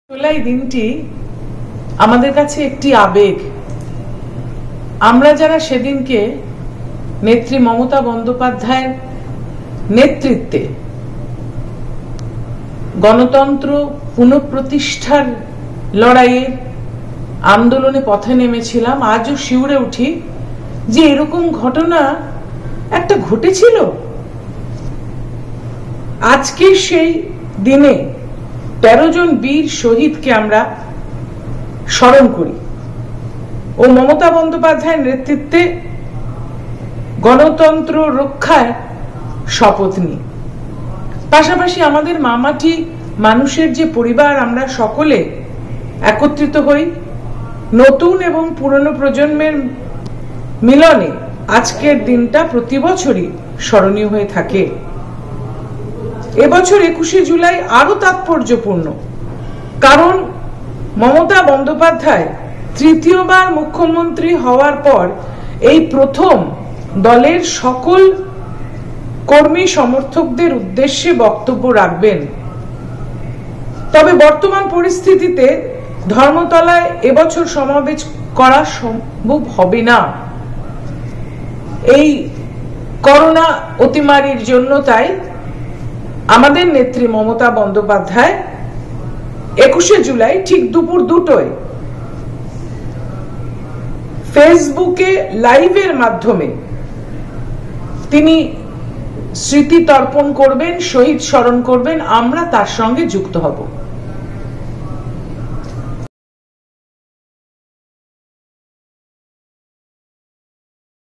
জুলাই দিনটি আমাদের কাছে একটি আবেগ। আমরা যারা সেদিনকে নেত্রী মমতা বন্দ্যোপাধ্যায়ের নেতৃত্বে গণতন্ত্র পুনঃপ্রতিষ্ঠার লড়াইয়ে আন্দোলনে পথে নেমেছিলাম, আজও শিউরে উঠি যে এরকম ঘটনা একটা ঘটেছিল। আজকে সেই দিনে 13 জন বীর শহীদকে আমরা স্মরণ করি ও মমতা বন্দ্যোপাধ্যায়ের নেতৃত্বে গণতন্ত্র রক্ষায় শপথ নিই। পাশাপাশি আমাদের মামাটি মানুষের যে পরিবার, আমরা সকলে একত্রিত হই। নতুন এবং পুরনো প্রজন্মের মিলনে আজকের দিনটা প্রতি বছরই স্মরণীয় হয়ে থাকে। এবছর 21শে জুলাই আরো তাৎপর্যপূর্ণ, কারণ মমতা বন্দ্যোপাধ্যায় তৃতীয়বার মুখ্যমন্ত্রী হওয়ার পর এই প্রথম দলের সকল কর্মী সমর্থকদের উদ্দেশ্যে বক্তব্য রাখবেন। তবে বর্তমান পরিস্থিতিতে ধর্মতলায় এবছর সমাবেশ করা সম্ভব হবে না এই করোনা অতিমারির জন্য। তাই আমাদের নেত্রী মমতা বন্দ্যোপাধ্যায় 21শে জুলাই ঠিক দুপুর 2টায় ফেসবুকে লাইভের মাধ্যমে তিনি স্মৃতি তর্পণ করবেন, শহীদ স্মরণ করবেন। আমরা তার সঙ্গে যুক্ত হব।